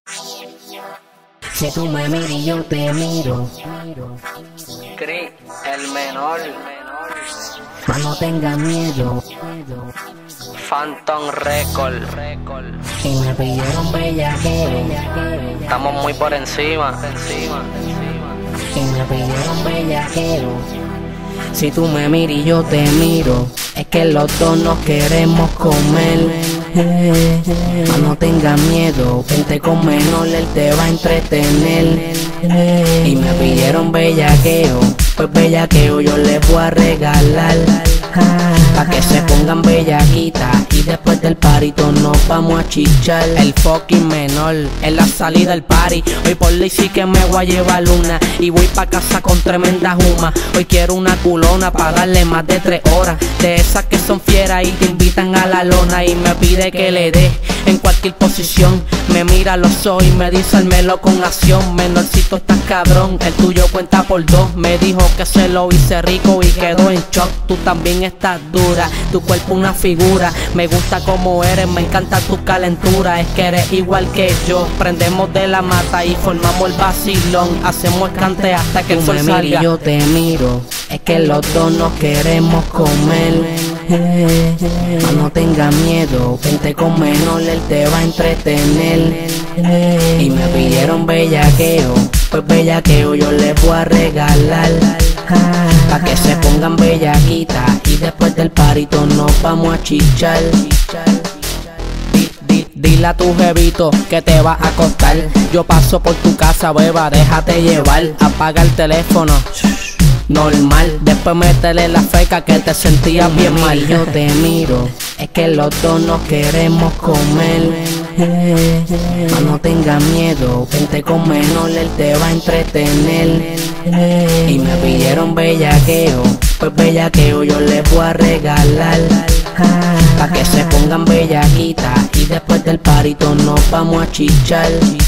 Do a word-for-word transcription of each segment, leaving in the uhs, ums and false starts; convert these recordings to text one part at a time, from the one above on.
Si tú me miras y yo te miro, Cris, el menor, mas no tengas miedo. Phantom Record. Y me pidieron bellaquero, Estamos muy por encima, encima, y me pidieron bellaquero. Si tú me miras y yo te miro, es que los dos nos queremos comer. Eh, eh, mas no tengas miedo, vente con menor, él te va a entretener. Eh, y me pidieron bellaqueo, pues bellaqueo yo les voy a regalar. Ah, pa' que se pongan bellaquitas y después del parito nos vamos a chichar. El fucking menor en la salida del party. Hoy por ley sí que me voy a llevar una y voy pa' casa con tremenda juma. Hoy quiero una culona pa' darle más de tres horas, de esas que son fieras y te invitan a la lona. Y me pide que le dé en cualquier posición, me mira a los ojos y me dice hármelo con acción. Menorcito estás cabrón, el tuyo cuenta por dos. Me dijo que se lo hice rico y quedó en shock. Tú también estás dura, tu cuerpo una figura. Me gusta como eres, me encanta tu calentura. Es que eres igual que yo, prendemos de la mata y formamos el vacilón. Hacemos el cante hasta que el Tú sol me miras y salga. yo te miro, es que los dos nos queremos comer. Eh, eh, mas no tengas miedo, vente con menor, él te va a entretener. Eh, y me pidieron bellaqueo, pues bellaqueo yo les voy a regalar. Ah, pa' que se pongan bellaquitas y después del parito nos vamos a chichar. Di- di- Dile a tu jevito que te va a acostar. Yo paso por tu casa, beba, déjate llevar. Apaga el teléfono, normal. Después métele la feca que te sentías bien mal. Y yo te miro, es que los dos nos queremos comer. Eh, eh, mas no tengas miedo, vente con menor, él te va a entretener. Eh, y me pidieron bellaqueo, pues bellaqueo yo les voy a regalar. Ah, pa' que se pongan bellaquitas y después del parito nos vamos a chichar.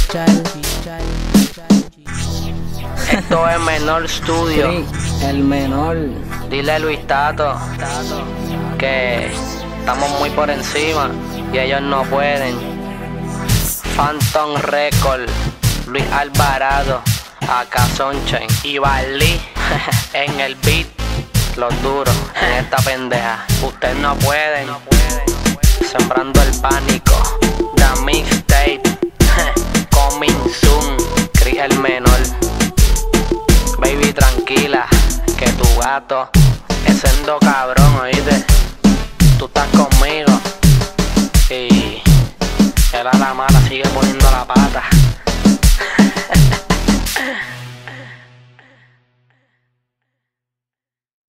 Esto es Menor Studio. El menor. Dile a Luis Tato que estamos muy por encima y ellos no pueden. Phantom Record, Luis Alvarado, acá Sunshine y Barley en el beat, los duros en esta pendeja. Ustedes no pueden, sembrando el pánico. The mixtape, coming soon. Cris el menor. Baby, tranquila, que tu gato es sendo cabrón, oíste. Tú estás conmigo.